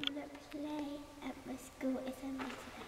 I'm gonna play at my school. It's a